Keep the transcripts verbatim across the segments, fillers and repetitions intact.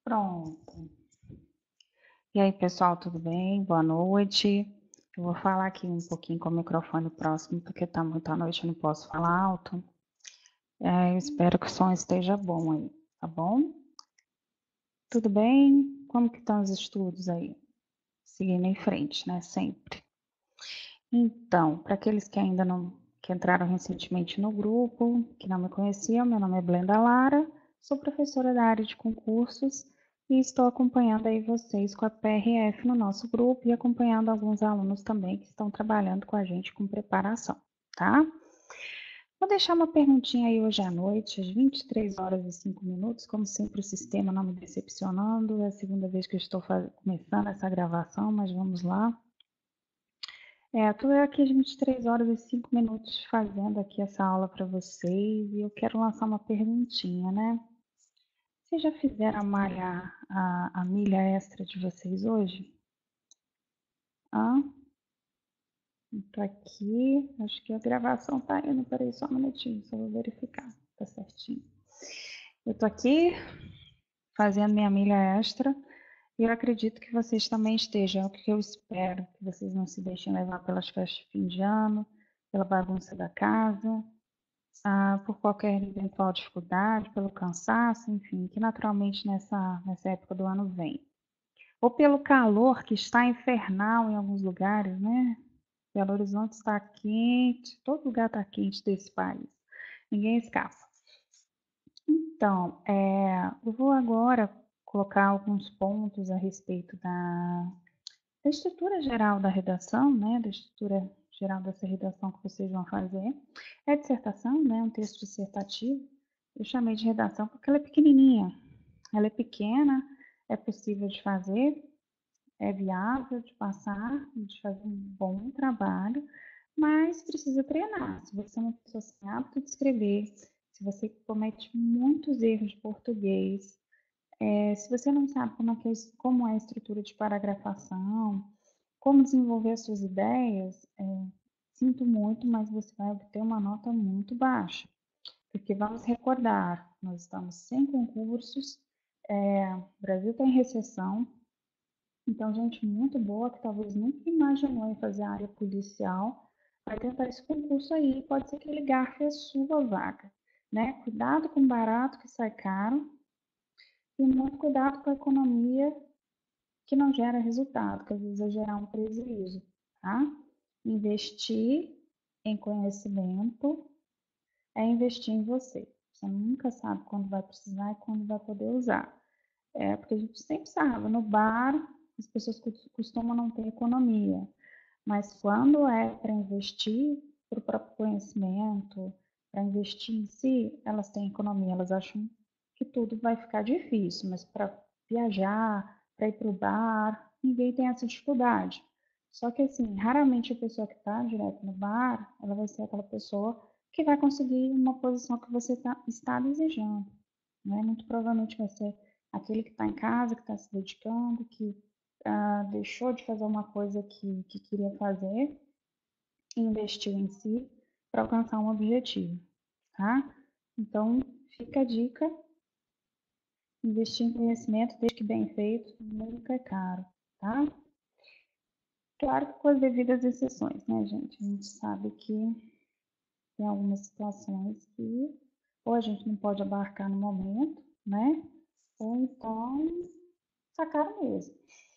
Pronto. E aí, pessoal, tudo bem? Boa noite. Eu vou falar aqui um pouquinho com o microfone próximo, porque tá muito à noite, eu não posso falar alto. É, eu espero que o som esteja bom aí, tá bom? Tudo bem? Como que estão os estudos aí? Seguindo em frente, né? Sempre. Então, para aqueles que ainda não, que entraram recentemente no grupo, que não me conheciam, meu nome é Blenda Lara, sou professora da área de concursos e estou acompanhando aí vocês com a P R F no nosso grupo e acompanhando alguns alunos também que estão trabalhando com a gente com preparação, tá? Vou deixar uma perguntinha aí hoje à noite, às vinte e três horas e cinco minutos, como sempre o sistema não me decepcionando, é a segunda vez que eu estou começando essa gravação, mas vamos lá. É, estou aqui às vinte e três horas e cinco minutos fazendo aqui essa aula para vocês e eu quero lançar uma perguntinha, né? Vocês já fizeram a malha, a, a milha extra de vocês hoje? Ah, tô aqui, acho que a gravação tá indo, peraí só um minutinho, só vou verificar, tá certinho. Eu tô aqui fazendo minha milha extra e eu acredito que vocês também estejam, é o que eu espero, que vocês não se deixem levar pelas festas de fim de ano, pela bagunça da casa, ah, por qualquer eventual dificuldade, pelo cansaço, enfim, que naturalmente nessa, nessa época do ano vem. Ou pelo calor que está infernal em alguns lugares, né? Belo Horizonte está quente, todo lugar está quente desse país, ninguém escapa. Então, é, eu vou agora colocar alguns pontos a respeito da, da estrutura geral da redação, né? Da estrutura geral dessa redação que vocês vão fazer. É dissertação, né? Um texto dissertativo. Eu chamei de redação porque ela é pequenininha. Ela é pequena, é possível de fazer, é viável de passar, de fazer um bom trabalho, mas precisa treinar. Se você é uma pessoa sem hábito de escrever, se você comete muitos erros de português, é, se você não sabe como é, que é, como é a estrutura de paragrafação, como desenvolver as suas ideias, é, sinto muito, mas você vai obter uma nota muito baixa. Porque vamos recordar, nós estamos sem concursos, é, o Brasil está em recessão, então gente muito boa que talvez nunca imaginou em fazer a área policial, vai tentar esse concurso aí, pode ser que ele garfe a sua vaga, né? Cuidado com o barato que sai caro e muito cuidado com a economia que não gera resultado, que às vezes vai gerar um prejuízo, tá? Investir em conhecimento é investir em você. Você nunca sabe quando vai precisar e quando vai poder usar. É porque a gente sempre sabe, no bar as pessoas costumam não ter economia, mas quando é para investir para o próprio conhecimento, para investir em si, elas têm economia, elas acham que tudo vai ficar difícil, mas para viajar, para ir para o bar, ninguém tem essa dificuldade. Só que assim, raramente a pessoa que está direto no bar, ela vai ser aquela pessoa que vai conseguir uma posição que você tá, está desejando. Né? Muito provavelmente vai ser aquele que está em casa, que está se dedicando, que uh, deixou de fazer uma coisa que, que queria fazer e investiu em si para alcançar um objetivo, tá? Então, fica a dica, investir em conhecimento, desde que bem feito, nunca é caro, tá? Claro que com as devidas exceções, né, gente? A gente sabe que tem algumas situações que ou a gente não pode abarcar no momento, né? Ou então, sacar mesmo.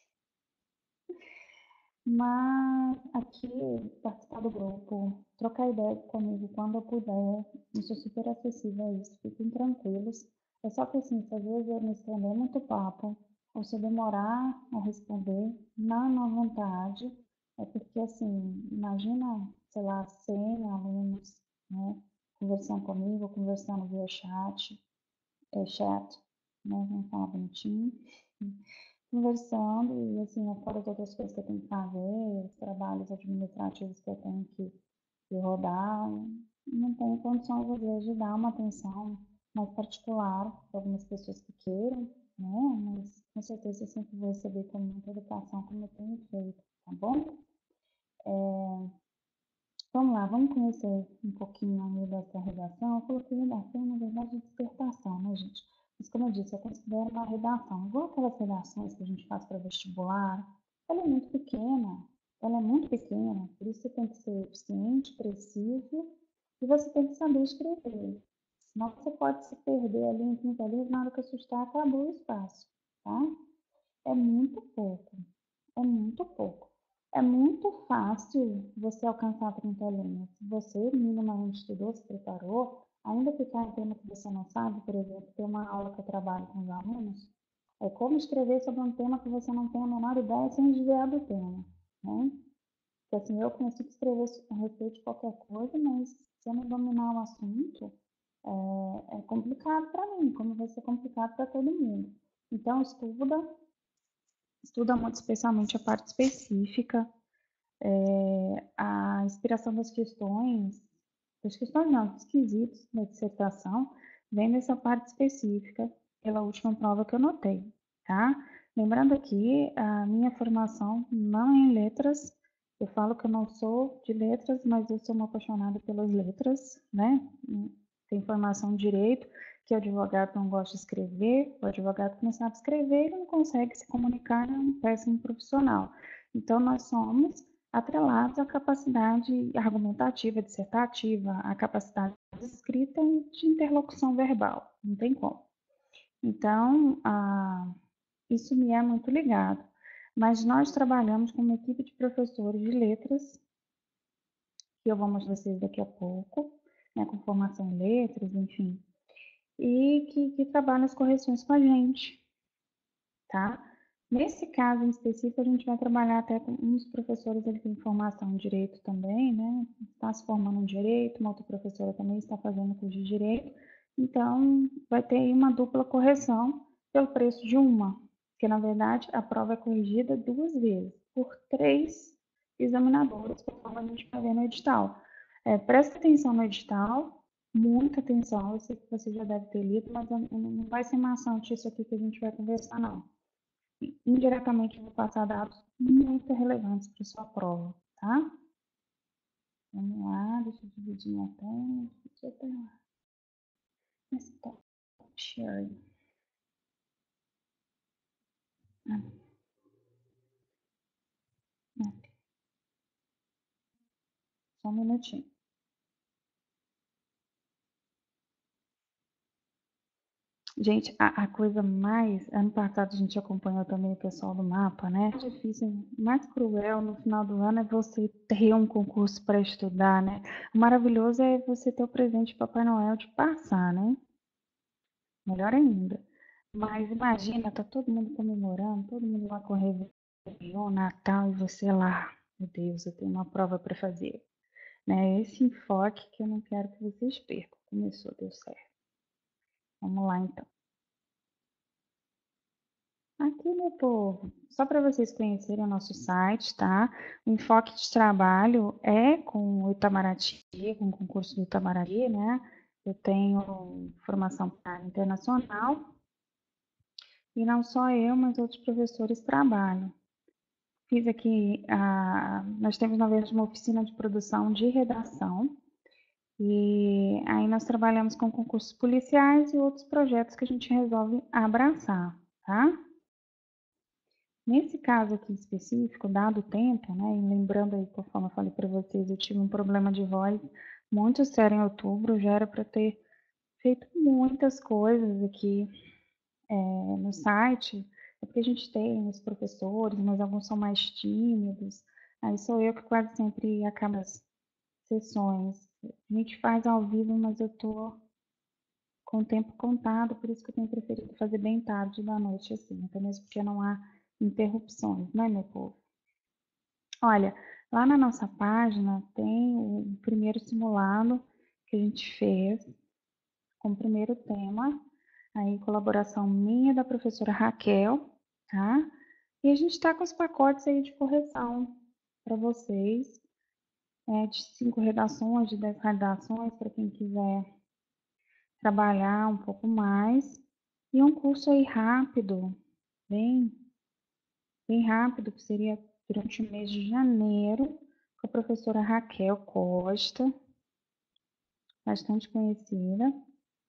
Mas aqui, participar do grupo, trocar ideia comigo quando eu puder, eu sou super acessível a isso, fiquem tranquilos. É só que assim, se às vezes eu me estender muito papo, ou se eu demorar a responder, não na vontade, é porque assim, imagina, sei lá, cem alunos, né, conversando comigo, conversando via chat, é chat, né, vamos falar bonitinho, conversando e assim, fora as outras coisas que eu tenho que fazer, os trabalhos administrativos que eu tenho que, que rodar, não tenho condições às vezes de dar uma atenção mais particular para algumas pessoas que queiram, né? Mas com certeza eu sempre vou receber com muita educação como eu tenho feito, tá bom? É, vamos lá, vamos conhecer um pouquinho aí dessa redação. Eu coloquei redação, na verdade, é dissertação, né, gente? Mas, como eu disse, eu considero uma redação, igual aquelas redações que a gente faz para vestibular, ela é muito pequena, ela é muito pequena, por isso você tem que ser eficiente, preciso, e você tem que saber escrever. Senão você pode se perder ali em trinta linhas, na hora que assustar, acabou o espaço, tá? É muito pouco, é muito pouco. É muito fácil você alcançar trinta linhas. Se você minimamente estudou, se preparou, ainda que caia em tema que você não sabe, por exemplo, tem uma aula que eu trabalho com os alunos, é como escrever sobre um tema que você não tem a menor ideia sem desviar do tema, né? Porque assim, eu consigo escrever a respeito de qualquer coisa, mas se eu não dominar o assunto, é, é complicado para mim, como vai ser complicado para todo mundo. Então, estuda, estuda muito especialmente a parte específica, é, a inspiração das questões, das questões não, dos quesitos da dissertação, vem dessa parte específica, pela última prova que eu notei, tá? Lembrando aqui, a minha formação não é em letras, eu falo que eu não sou de letras, mas eu sou uma apaixonada pelas letras, né? Tem formação em direito, que o advogado não gosta de escrever, o advogado que não sabe escrever, ele não consegue se comunicar, é um péssimo profissional. Então, nós somos atrelados à capacidade argumentativa, dissertativa, à capacidade de escrita e de interlocução verbal, não tem como. Então, ah, isso me é muito ligado. Mas nós trabalhamos com uma equipe de professores de letras, que eu vou mostrar vocês daqui a pouco, né, com formação em letras, enfim, e que, que trabalham as correções com a gente, tá? Nesse caso em específico, a gente vai trabalhar até com uns professores, ele tem formação em direito também, né? Está se formando em direito, uma outra professora também está fazendo curso de direito. Então, vai ter aí uma dupla correção pelo preço de uma, porque na verdade a prova é corrigida duas vezes, por três examinadores, conforme a gente vai ver no edital. É, presta atenção no edital, muita atenção, eu sei que você já deve ter lido, mas não vai ser maçante isso aqui que a gente vai conversar, não. Indiretamente eu vou passar dados muito relevantes para sua prova, tá? Vamos lá, deixa eu dividir minha tela. Deixa eu ter stop sharing. Ah, só um minutinho. Gente, a, a coisa mais. Ano passado a gente acompanhou também o pessoal do mapa, né? O mais difícil, mais cruel no final do ano é você ter um concurso para estudar, né? O maravilhoso é você ter o presente de Papai Noel de passar, né? Melhor ainda. Mas imagina, tá todo mundo comemorando, todo mundo lá com Réveillon, Natal, e você lá, meu Deus, eu tenho uma prova para fazer. Né? Esse enfoque que eu não quero que vocês percam. Começou, deu certo. Vamos lá então. Aqui, meu povo, só para vocês conhecerem o nosso site, tá? O enfoque de trabalho é com o Itamaraty, com o concurso do Itamaraty, né? Eu tenho formação para área internacional e não só eu, mas outros professores trabalham. Fiz aqui, a, nós temos na verdade uma oficina de produção de redação e aí nós trabalhamos com concursos policiais e outros projetos que a gente resolve abraçar, tá? Nesse caso aqui específico, dado o tempo, né, e lembrando aí, conforme eu falei para vocês, eu tive um problema de voz muito sério em outubro, já era para ter feito muitas coisas aqui é, no site, é porque a gente tem os professores, mas alguns são mais tímidos, aí sou eu que quase sempre acabo as sessões. A gente faz ao vivo, mas eu tô com o tempo contado, por isso que eu tenho preferido fazer bem tarde da noite, assim, até mesmo porque não há interrupções, né, meu povo? Olha, lá na nossa página tem o primeiro simulado que a gente fez com o primeiro tema, aí colaboração minha e da professora Raquel, tá? E a gente está com os pacotes aí de correção para vocês, é, de cinco redações, de dez redações, para quem quiser trabalhar um pouco mais. E um curso aí rápido, bem, bem rápido, que seria durante o mês de janeiro, com a professora Raquel Costa, bastante conhecida.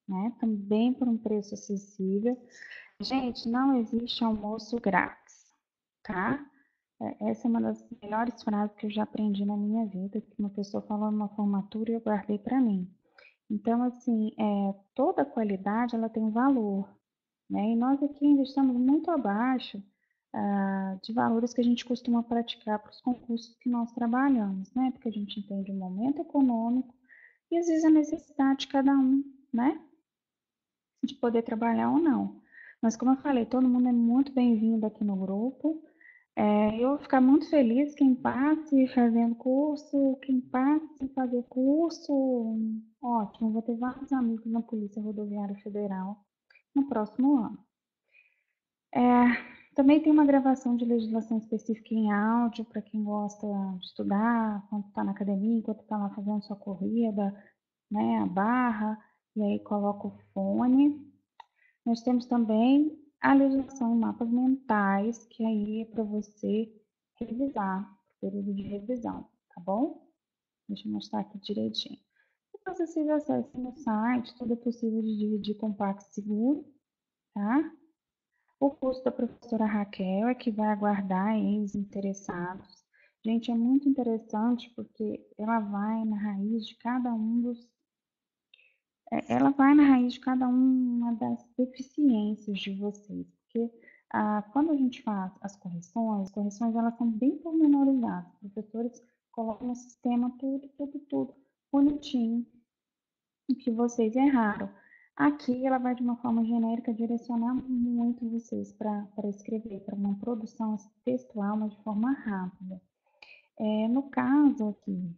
né? Também por um preço acessível. Gente, não existe almoço grátis, tá? Essa é uma das melhores frases que eu já aprendi na minha vida, que uma pessoa falou numa formatura e eu guardei para mim. Então, assim, é, toda qualidade ela tem um valor, né? E nós aqui ainda estamos muito abaixo ah, de valores que a gente costuma praticar para os concursos que nós trabalhamos, né? Porque a gente entende o momento econômico e às vezes a necessidade de cada um, né? De poder trabalhar ou não. Mas como eu falei, todo mundo é muito bem-vindo aqui no grupo. É, eu vou ficar muito feliz quem passe fazendo curso, quem passe sem fazer curso. Ótimo, vou ter vários amigos na Polícia Rodoviária Federal no próximo ano. É, também tem uma gravação de legislação específica em áudio para quem gosta de estudar, quando está na academia, enquanto está lá fazendo sua corrida, né, a barra, e aí coloca o fone. Nós temos também a legislação em mapas mentais, que aí é para você revisar, período de revisão, tá bom? Deixa eu mostrar aqui direitinho. Depois vocês acessem no site, tudo é possível de dividir com PagSeguro, tá? O curso da professora Raquel é que vai aguardar eles interessados. Gente, é muito interessante porque ela vai na raiz de cada um dos é, ela vai na raiz de cada uma das deficiências de vocês, porque ah, quando a gente faz as correções, as correções elas são bem pormenorizadas. Os professores colocam no sistema tudo, tudo, tudo bonitinho, o que vocês erraram. Aqui ela vai de uma forma genérica direcionar muito vocês para escrever, para uma produção textual, mas de forma rápida. É, no caso aqui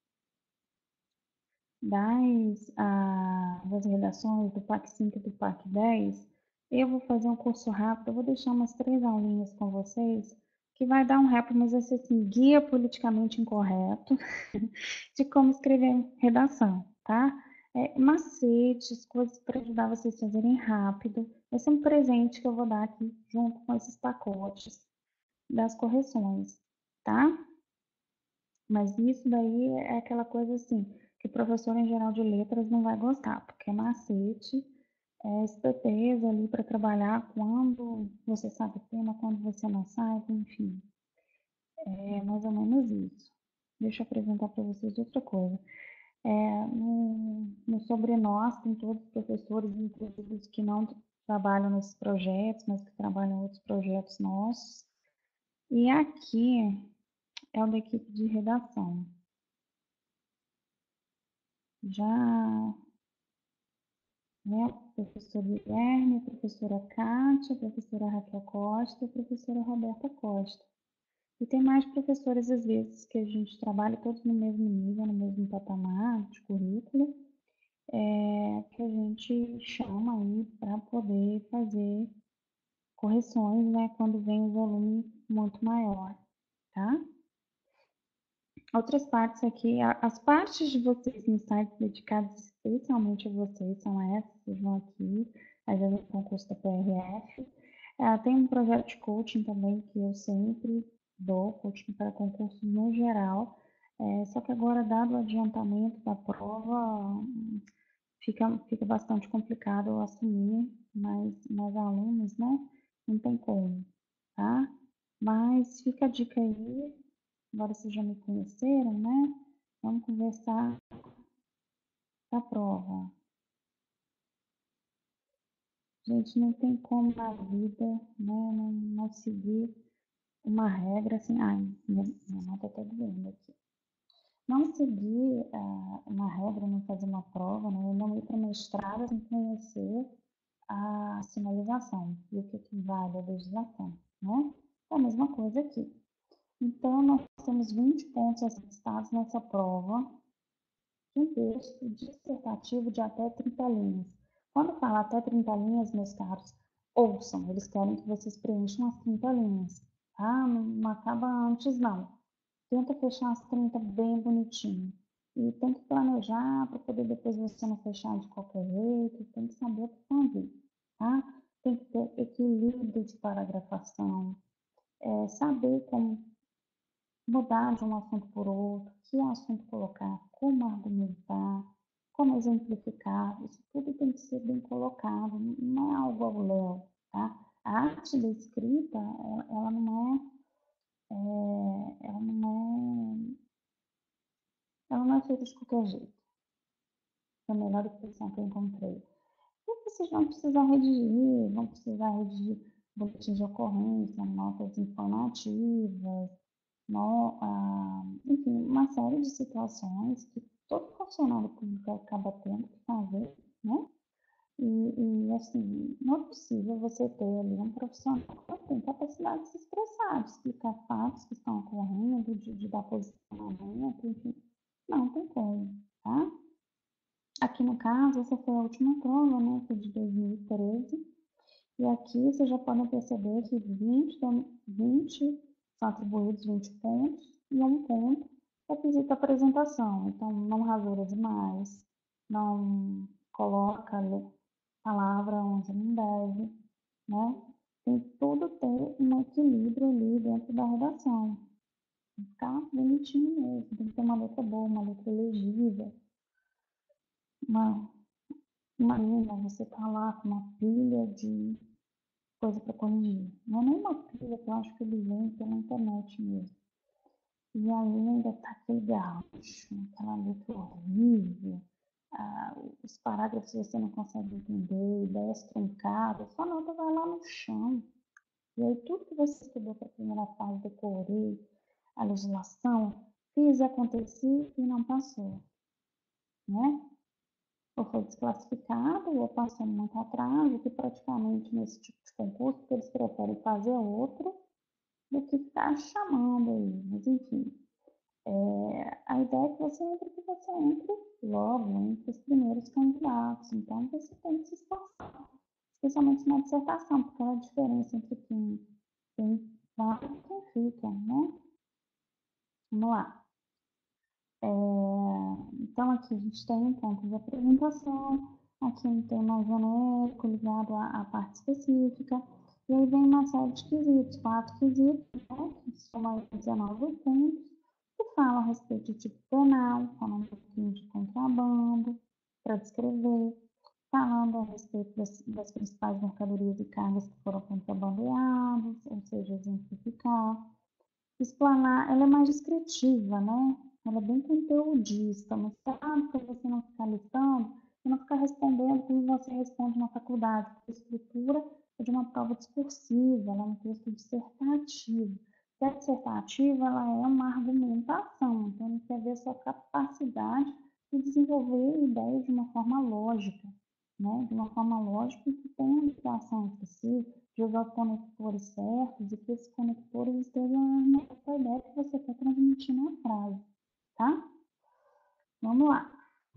das, ah, das redações do PAC cinco e do PAC dez, eu vou fazer um curso rápido, eu vou deixar umas três aulinhas com vocês, que vai dar um rápido, mas vai ser assim, guia politicamente incorreto de como escrever redação, tá? É, macetes, coisas para ajudar vocês a fazerem rápido. Vai ser um presente que eu vou dar aqui junto com esses pacotes das correções, tá? Mas isso daí é aquela coisa assim, que o professor em geral de letras não vai gostar, porque é macete, é esperteza ali para trabalhar quando você sabe o tema, quando você não sabe, enfim. É mais ou menos isso. Deixa eu apresentar para vocês outra coisa. É, no, no Sobre Nós tem todos os professores, inclusive os que não trabalham nesses projetos, mas que trabalham em outros projetos nossos. E aqui é o da equipe de redação. Já, né, professor Guilherme, professora Kátia, professora Raquel Costa e professora Roberta Costa. E tem mais professores, às vezes, que a gente trabalha todos no mesmo nível, no mesmo patamar de currículo, é, que a gente chama aí para poder fazer correções, né, quando vem o volume muito maior, tá? Outras partes aqui, as partes de vocês no site dedicadas especialmente a vocês são essas, vocês vão aqui, às vezes no concurso da P R F. É, tem um projeto de coaching também que eu sempre dou, coaching para concursos no geral, é, só que agora, dado o adiantamento da prova, fica, fica bastante complicado eu assumir mais, mais alunos, né? Não tem como, tá? Mas fica a dica aí, agora vocês já me conheceram, né? Vamos conversar da prova. Gente, não tem como na vida, né, não, não seguir uma regra assim. Ai, minha, minha mão tá até doendo aqui. Não seguir uh, uma regra, não fazer uma prova, né? Não ir para uma estrada sem conhecer a sinalização e o que, que vale a legislação, né? É a mesma coisa aqui. Então, nós temos vinte pontos listados nessa prova, de um texto dissertativo de até trinta linhas. Quando fala até trinta linhas, meus caros, ouçam, eles querem que vocês preencham as trinta linhas, tá? Não, não acaba antes, não. Tenta fechar as trinta bem bonitinho. E tem que planejar para poder depois você não fechar de qualquer jeito, tem que saber o que fazer, tá? Tem que ter equilíbrio de paragrafação, é, saber como mudar de um assunto por outro, que assunto colocar, como argumentar, como exemplificar, isso tudo tem que ser bem colocado, não é algo ao léu, tá? A arte da escrita, ela, ela não é, é, ela não é, ela não é feita de qualquer jeito. Foi a melhor expressão que eu encontrei. E vocês vão precisar redigir, vão precisar redigir boletins de ocorrência, notas informativas, no, ah, enfim, uma série de situações que todo funcionário público acaba tendo que fazer, né? E, e, assim, não é possível você ter ali um profissional que tem capacidade de se expressar, de explicar fatos que estão ocorrendo, de, de dar posicionamento, enfim. Não tem como, tá? Aqui no caso, essa foi a última prova, né, foi de dois mil e treze, e aqui vocês já podem perceber que vinte, vinte são atribuídos vinte pontos e um ponto é quesito apresentação. Então, não rasura demais, não coloca palavra onde não deve, né? Tem tudo ter um equilíbrio ali dentro da redação. Tem que ficar bonitinho mesmo, tem que ter uma letra boa, uma letra legível. Uma, imagina, você tá lá com uma pilha de coisa para corrigir. Não é nem uma pilha, que eu acho que ele vem pela internet mesmo. E aí ainda tá aquele garrancho, aquela letra horrível, ah, os parágrafos você não consegue entender, ideias truncadas, sua nota vai lá no chão. E aí tudo que você estudou para a primeira fase, decorei, a legislação, fiz acontecer e não passou, né? Ou foi desclassificado, ou passou muito atraso, que praticamente nesse tipo de concurso eles preferem fazer outro do que ficar chamando aí. Mas enfim, é, a ideia é que você entre, que você entre logo entre os primeiros candidatos. Então você tem que se esforçar, especialmente na dissertação, porque é a diferença entre quem, quem vai e quem fica, né? Vamos lá. É, então, aqui a gente tem um ponto de apresentação, aqui um tema genérico ligado à, à parte específica, e aí vem uma série de quesitos, quatro quesitos, né, que somam dezenove pontos, que falam a respeito de tipo penal, falando um pouquinho de contrabando, para descrever, falando a respeito das, das principais mercadorias e cargas que foram contrabandeadas, ou seja, exemplificar. Explanar, ela é mais descritiva, né? Ela é bem conteudista, mas claro, para você não ficar listando, e não ficar respondendo como você responde na faculdade, porque a estrutura é de uma prova discursiva, ela é um texto dissertativo. Se é dissertativa, ela é uma argumentação, então ele quer ver a sua capacidade de desenvolver ideias de uma forma lógica, né? De uma forma lógica que tenha ligação entre si, de usar os conectores certos e que esses conectores estejam na ideia que você está transmitindo na frase, tá? Vamos lá.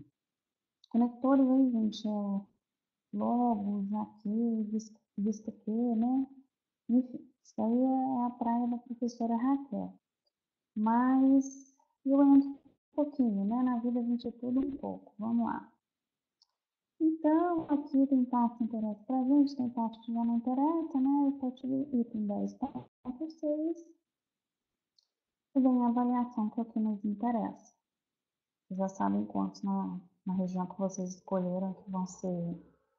Conectores aí, gente, é logos, aqui, visto que, né? Enfim, isso aí é a praia da professora Raquel. Mas eu entro um pouquinho, né? Na vida a gente é tudo um pouco. Vamos lá. Então, aqui tem parte que interessa para a gente, tem parte que já não interessa, né? Eu parti do item dez ponto seis e vem a avaliação que aqui nos interessa. Vocês já sabem quantos na, na região que vocês escolheram que vão ser,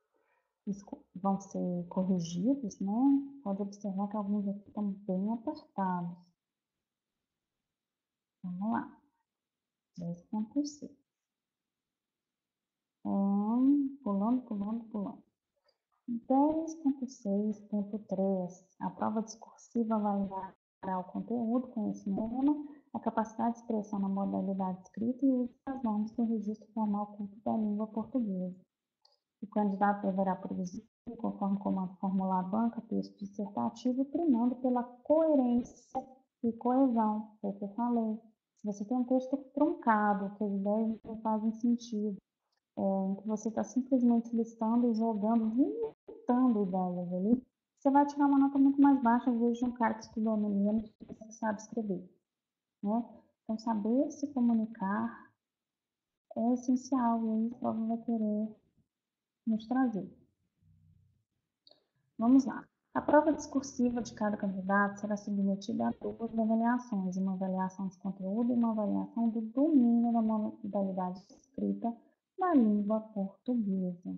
vão ser corrigidos, né? Pode observar que alguns aqui estão bem apertados. Vamos lá. dez ponto seis. Um, pulando, pulando, pulando. dez ponto seis ponto três. A prova discursiva avaliará o conteúdo, conhecimento, a capacidade de expressão na modalidade escrita e o uso das normas do registro formal culto da língua portuguesa. O candidato deverá produzir, conforme comando formular banca, texto dissertativo, primando pela coerência e coesão, foi o que eu falei. Se você tem um texto truncado, que as ideias não fazem sentido, é, em que você está simplesmente listando e jogando, inventando ideias ali, você vai tirar uma nota muito mais baixa, às vezes, de um cara que estudou no menos e que sabe escrever, né? Então, saber se comunicar é essencial, e aí a prova vai querer nos trazer. Vamos lá. A prova discursiva de cada candidato será submetida a duas avaliações, uma avaliação de conteúdo e uma avaliação do domínio da modalidade escrita da língua portuguesa.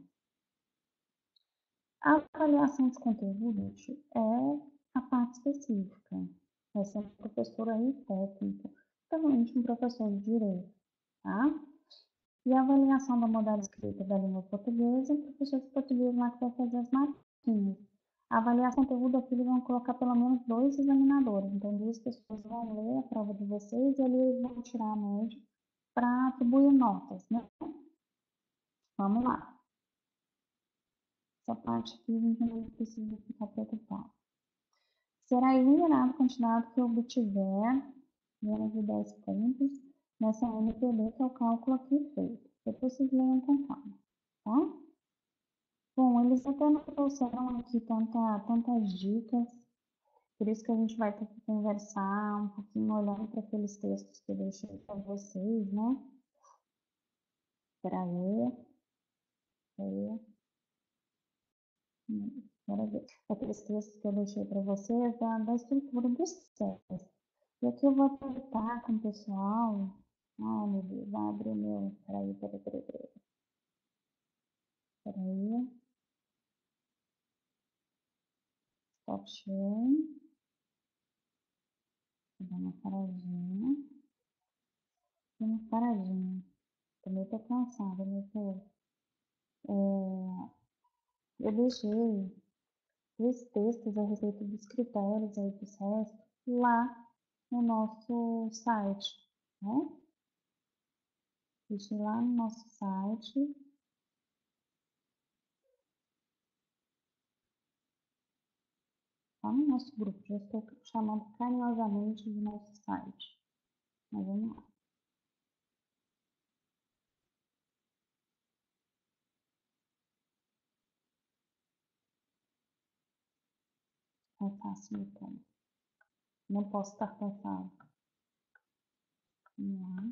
A avaliação de conteúdo é a parte específica. Vai ser um professor aí técnico, provavelmente um professor de direito, tá? E a avaliação da modalidade escrita da língua portuguesa, o professor de português lá que vai fazer as marquinhas. A avaliação de conteúdo aqui, eles vão colocar pelo menos dois examinadores. Então, duas pessoas vão ler a prova de vocês e ali eles vão tirar a média para atribuir notas, né? Vamos lá. Essa parte aqui a gente não precisa ficar preocupado. Será eliminado a quantidade que obtiver menos de dez pontos nessa M P B, que é o cálculo aqui feito. Depois vocês leiam com calma, tá? Bom, eles até não trouxeram aqui tanta, tantas dicas, por isso que a gente vai ter que conversar um pouquinho olhando para aqueles textos que eu deixei para vocês, né? Para ler, ler, para ver. Aqueles textos que eu deixei para vocês da, da estrutura dos textos. E aqui eu vou aproveitar com o pessoal. Ai, meu Deus, vai abrir o meu. Peraí, peraí, peraí, peraí. Peraí. Stop sharing. Vou dar uma paradinha. Uma paradinha. Também tô cansada, meu povo. É, eu deixei os textos a respeito dos critérios aí do SESC lá no nosso site, né? Deixei lá no nosso site. Tá no nosso grupo, já estou chamando carinhosamente de nosso site. Mas vamos lá. É fácil então. Não posso estar cansado. Vamos lá.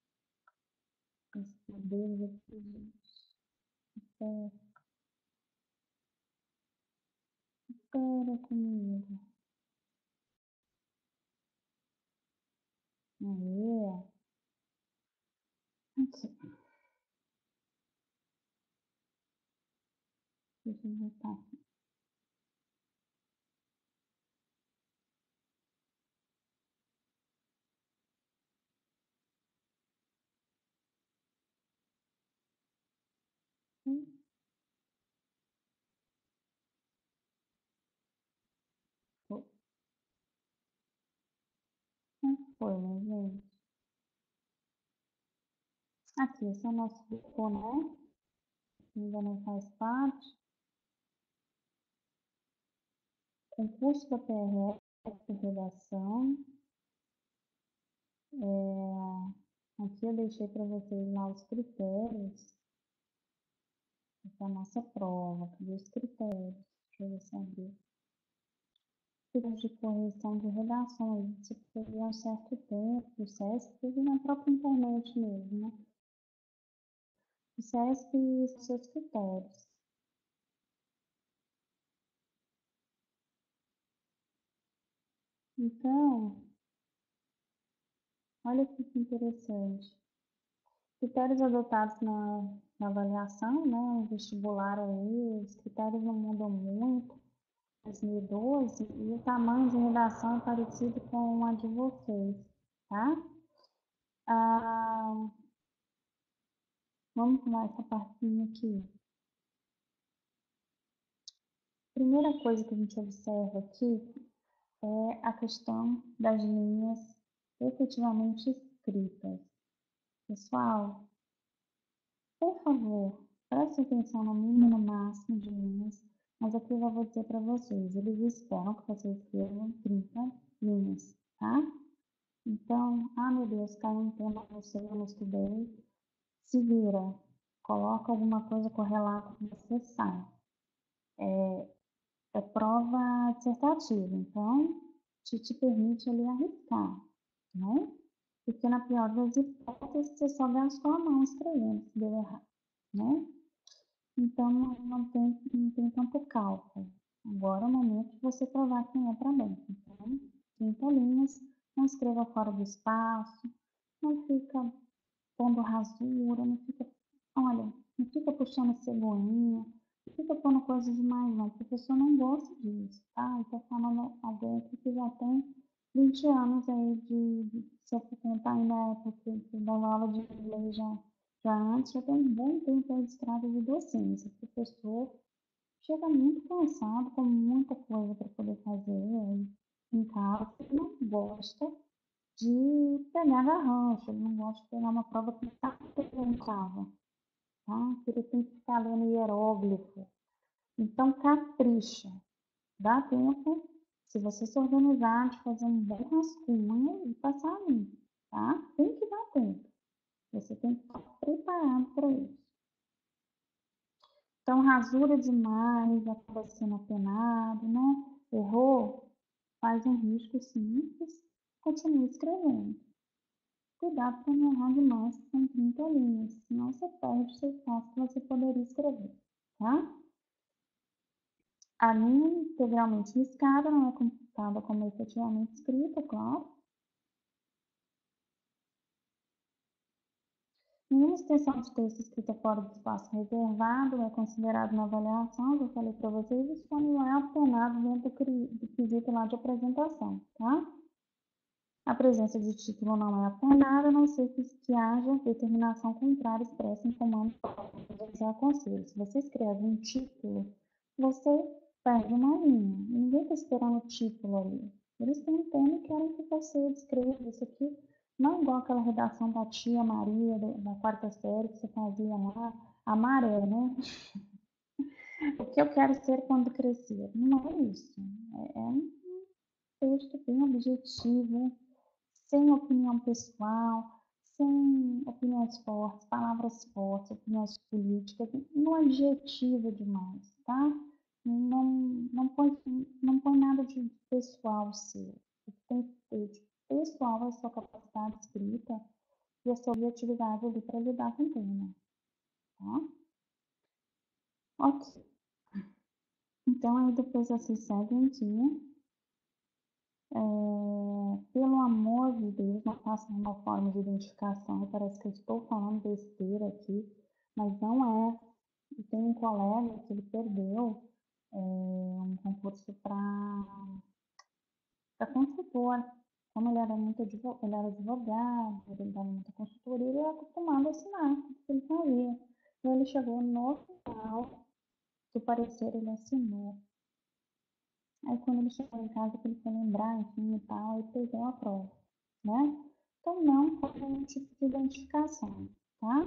Estudei aqui, gente. Espera, espera comigo. Aí, aqui. Deixa eu voltar aqui. Hum, Foi, não foi, né, gente? Aqui, esse é o nosso grupo, né? Ainda não faz parte. Concurso da P R F de redação. É, aqui eu deixei para vocês lá os critérios da nossa prova. Cadê os critérios? Deixa eu ver se abrir. Critérios de correção de redações. Isso teve um certo tempo, o SESC teve na própria internet mesmo, né? O SESC e os seus critérios. Então, olha que interessante. Critérios adotados na, na avaliação, né? O vestibular aí, os critérios não mudam muito. dois mil e doze, e o tamanho de redação é parecido com a de vocês, tá? Ah, vamos pular essa partinha aqui. Primeira coisa que a gente observa aqui é a questão das linhas efetivamente escritas. Pessoal, por favor, preste atenção no mínimo e no máximo de linhas, mas aqui eu já vou dizer para vocês, eles esperam que vocês escrevam trinta linhas, tá? Então, ah meu Deus, caiu um tema, não sei, eu não estudei. Se vira, coloca alguma coisa correlata que você sabe. É, é prova dissertativa, então te, te permite ali arriscar, né? Porque na pior das hipóteses, você só gastou a mão escrevendo, se deu errado, né? Então, não, não, tem, não tem tanto cálculo. Agora é o momento de você provar quem é para dentro. Então, trinta linhas, não escreva fora do espaço, não fica pondo rasura, não fica Olha, não fica puxando cebolinha, não fica pondo coisa demais não, o professor não gosta disso, tá? E tô falando alguém aqui que já tem vinte anos aí de, de se eu for contar ainda a época que que eu dava aula de inglês já, já antes, já tem um bom tempo aí de estrada de docência. O professor chega muito cansado, com muita coisa para poder fazer aí em casa, ele não gosta de pegar garrancho, ele não gosta de pegar uma prova que está em casa, tá? Que ele tem que ficar lendo hieróglifo. Então, capricha, dá tempo, se você se organizar, de fazer um bom rascunho e passar ali, tá? Tem que dar tempo. Você tem que estar preparado para isso. Então, rasura demais, acaba sendo apenado, né? Errou, faz um risco simples, continua escrevendo. Cuidado para não errar demais, que são trinta linhas, senão você perde o seu espaço que você poderia escrever, tá? A linha integralmente riscada não é computada como efetivamente escrita, claro. Nenhuma extensão de texto escrita fora do espaço reservado é considerado na avaliação, já falei para vocês, isso não é apenado dentro do quesito lá de apresentação, tá? A presença de título não é apenada, a não ser que, que haja determinação contrária expressa em comando de aconselho. Se você escreve um título, você perde uma linha. Ninguém está esperando o título ali. Eles estão entendendo e querem que você escreva isso aqui, não igual aquela redação da tia Maria, da quarta série, que você fazia lá, a maré, né? O que eu quero ser quando crescer. Não é isso. É, é um texto bem objetivo, sem opinião pessoal, sem opiniões fortes, palavras fortes, opiniões políticas, não adjetiva demais, tá? Não, não, põe, não põe nada de pessoal seu. O que tem que ter de pessoal é a sua capacidade de escrita e a sua objetividade ali para lidar com o tema, tá? Ok. Então, aí depois vocês seguem aqui. É, pelo amor de Deus, não façam uma forma de identificação. Parece que eu estou falando besteira aqui, mas não é. E tem um colega que ele perdeu é, um concurso para consultor. Como ele era muito advogado, ele era advogado, ele dava muita consultoria, ele era acostumado a assinar tudo que ele fazia. E ele chegou no final do parecer, ele assinou. Aí quando ele chegou em casa, que ele foi lembrar, enfim, e tal, aí perdeu a prova, né? Então não foi um tipo de identificação, tá?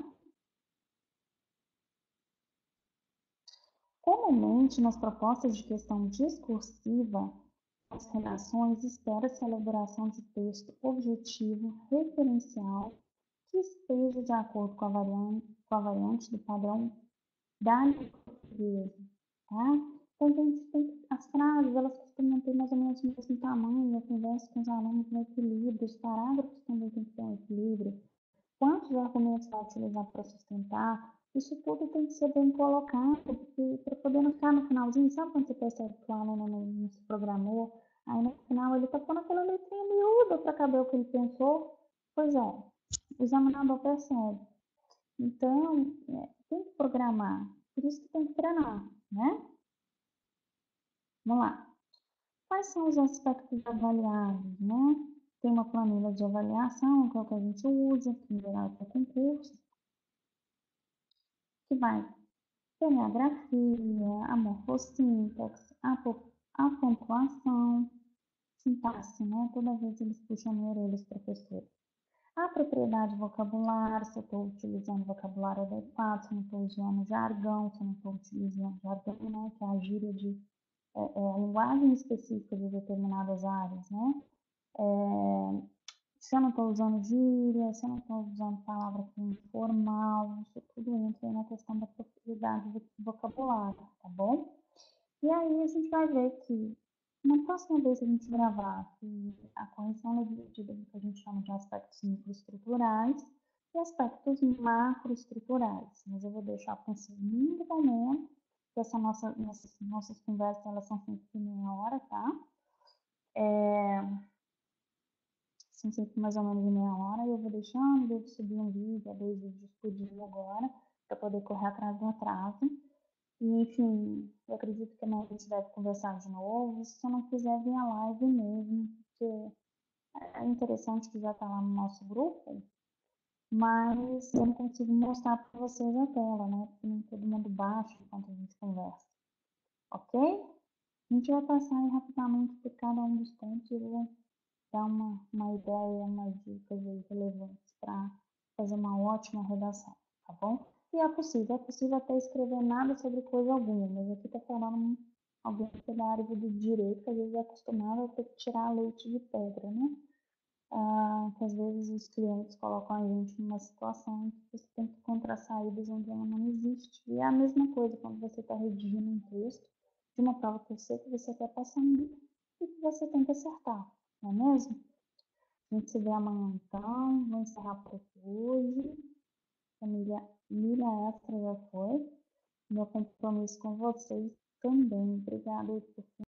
Comumente, nas propostas de questão discursiva, as redações, espera-se a elaboração de texto objetivo, referencial, que esteja de acordo com a variante, com a variante do padrão da língua portuguesa, tá? Então, a gente tem que, as frases, elas costumam ter mais ou menos o mesmo tamanho, eu converso com os alunos no equilíbrio, os parágrafos também tem que ter um equilíbrio. Quantos argumentos vai utilizar para sustentar? Isso tudo tem que ser bem colocado, para poder não ficar no finalzinho, sabe quando você percebe que o aluno não, não se programou? Aí no final ele está pondo aquela letrinha miúda para caber o que ele pensou. Pois é, o examinador percebe. Então, é, tem que programar, por isso que tem que treinar, né? Vamos lá. Quais são os aspectos avaliados, né? Tem uma planilha de avaliação, que é o que a gente usa, em geral para concurso, que vai ter a grafia, a morfossintaxe, a, a pontuação, sintaxe, né? Toda vez eles puxam a orelha os professores. A propriedade vocabular, se eu estou utilizando vocabulário adequado, se eu não estou usando jargão, se eu não estou utilizando jargão, né? Que é a gíria de é, é, a linguagem específica de determinadas áreas, né? É, se eu não estou usando gíria, se eu não estou usando palavra informal, isso tudo entra aí na questão da propriedade do vocabulário, tá bom? E aí a gente vai ver que na próxima vez que a gente gravar, que a correção é dividida no que a gente chama de aspectos microestruturais e aspectos macroestruturais. Mas eu vou deixar para um segundo momento, que essa nossa, nossas, nossas conversas elas são sempre de meia hora, tá? É, são sempre mais ou menos de meia hora, e eu vou deixando, devo subir um vídeo, dois vídeos por dia agora, para poder correr atrás do atraso. E, enfim, eu acredito que amanhã a gente deve conversar de novo. Se você não quiser vir a live mesmo, porque é interessante que já está lá no nosso grupo, mas eu não consigo mostrar para vocês a tela, né? Porque nem todo mundo baixa enquanto a gente conversa. Ok? A gente vai passar aí rapidamente por cada um dos pontos e vou dar uma, uma ideia, umas dicas aí relevantes para fazer uma ótima redação, tá bom? E é possível, é possível até escrever nada sobre coisa alguma, mas aqui está falando alguém que é da área do direito, que às vezes é acostumado a ter que tirar leite de pedra, né? Ah, que às vezes os clientes colocam a gente numa situação em que você tem que encontrar saídas onde ela não existe. E é a mesma coisa quando você está redigindo um texto de uma prova que eu sei que você quer passar e que você tem que acertar, não é mesmo? A gente se vê amanhã então, vou encerrar por aqui hoje. Família Milha Extra já foi. Meu compromisso com vocês também. Obrigada por